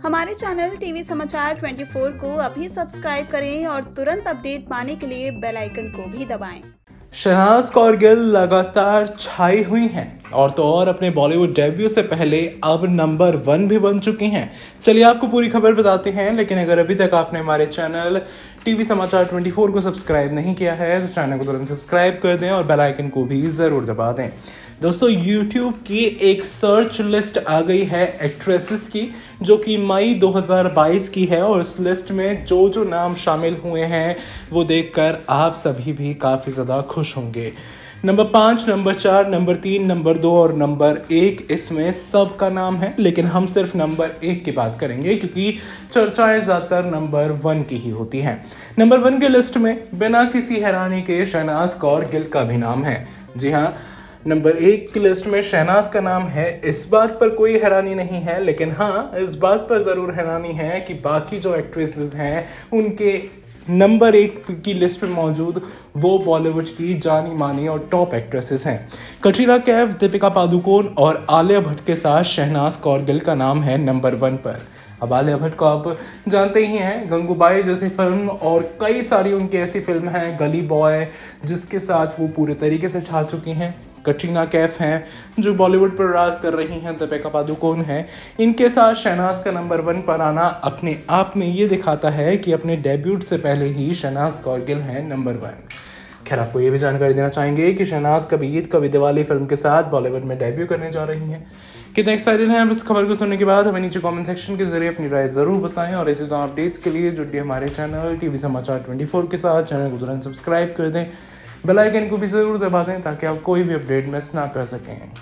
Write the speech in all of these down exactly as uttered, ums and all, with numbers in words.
हमारे channel TV समाचार चौबीस को अभी सब्सक्राइब करें और तुरंत अपडेट पाने के लिए बेल आइकन को भी दबाएं। शहनाज कौर गिल लगातार छाई हुई हैं और तो और अपने बॉलीवुड डेब्यू से पहले अब नंबर वन भी बन चुकी हैं। चलिए आपको पूरी खबर बताते हैं, लेकिन अगर अभी तक आपने हमारे चैनल टीवी समाचार चौबीस को सब्सक्राइब नहीं किया है तो चैनल को तुरंत सब्सक्राइब कर दें और बेल आइकन को भी ज़रूर दबा दें। दोस्तों, YouTube की एक सर्च लिस्ट आ गई है एक्ट्रेसेस की, जो कि मई दो हज़ार बाईस की है और इस लिस्ट में जो जो नाम शामिल हुए हैं वो देखकर आप सभी भी काफ़ी ज़्यादा खुश होंगे। नंबर पाँच, नंबर चार, नंबर तीन, नंबर दो और नंबर एक, इसमें सब का नाम है, लेकिन हम सिर्फ नंबर एक की बात करेंगे क्योंकि चर्चाएं ज़्यादातर नंबर वन की ही होती हैं। नंबर वन के लिस्ट में बिना किसी हैरानी के शहनाज कौर गिल का भी नाम है। जी हाँ, नंबर एक की लिस्ट में शहनाज का नाम है। इस बात पर कोई हैरानी नहीं है, लेकिन हाँ, इस बात पर ज़रूर हैरानी है कि बाकी जो एक्ट्रेसेस हैं उनके नंबर एक की लिस्ट में मौजूद वो बॉलीवुड की जानी मानी और टॉप एक्ट्रेसेस हैं। कटरीना कैफ, दीपिका पादुकोण और आलिया भट्ट के साथ शहनाज कौर गिल का नाम है नंबर वन पर। अब आलिया भट्ट को आप जानते ही हैं, गंगूबाई जैसी फिल्म और कई सारी उनकी ऐसी फिल्म हैं, गली बॉय, जिसके साथ वो पूरे तरीके से छा चुकी हैं। कटरीना कैफ हैं जो बॉलीवुड पर राज कर रही हैं, दीपिका पादुकोण हैं, इनके साथ शहनाज का नंबर वन पर आना अपने आप में ये दिखाता है कि अपने डेब्यूट से पहले ही शहनाज कौर गिल हैं नंबर वन। खैर, आपको ये भी जानकारी देना चाहेंगे कि शहनाज कभी ईद कभी दिवाली फिल्म के साथ बॉलीवुड में डेब्यू करने जा रही हैं। कितने एक्साइटेड हैं आप इस खबर को सुनने के बाद? हमें नीचे कमेंट सेक्शन के जरिए अपनी राय ज़रूर बताएं और इसी तरह अपडेट्स के लिए जुड़िए हमारे चैनल टीवी समाचार चौबीस के साथ। चैनल को तुरंत सब्सक्राइब कर दें, बेल आइकन को भी ज़रूर दबा दें ताकि आप कोई भी अपडेट मिस ना कर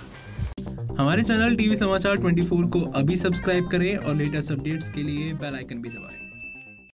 सकें। हमारे चैनल टीवी समाचार चौबीस को अभी सब्सक्राइब करें और लेटेस्ट अपडेट्स के लिए बेल आइकन भी दबाएं।